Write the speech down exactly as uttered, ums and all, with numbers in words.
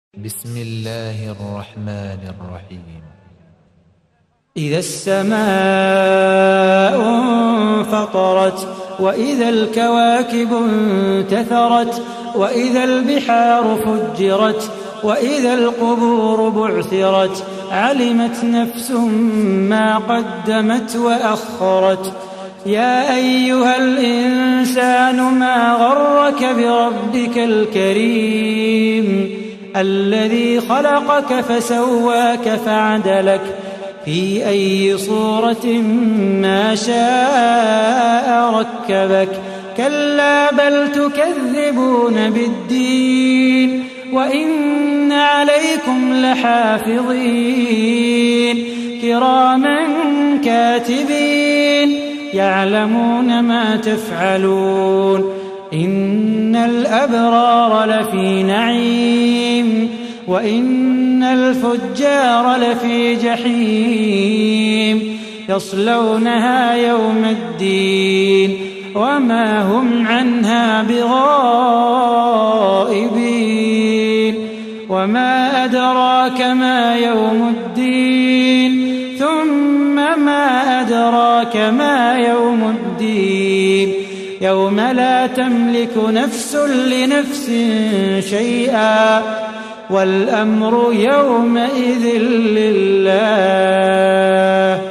بسم الله الرحمن الرحيم. إذا السماء انفطرت وإذا الكواكب انتثرت وإذا البحار فجرت وإذا القبور بعثرت علمت نفس ما قدمت وأخرت. يا أيها الإنسان ما غرك بربك الكريم الذي خلقك فسواك فعدلك في أي صورة ما شاء ركبك. كلا بل تكذبون بالدين وإن عليكم لحافظين كراما كاتبين يعلمون ما تفعلون. إن الأبرار لفي نعيم وإن الفجار لفي جحيم يصلونها يوم الدين وما هم عنها بغائبين. وما أدراك ما يوم الدين ثم ما أدراك ما يوم الدين يوم لا تملك نفس لنفس شيئا والأمر يومئذ لله.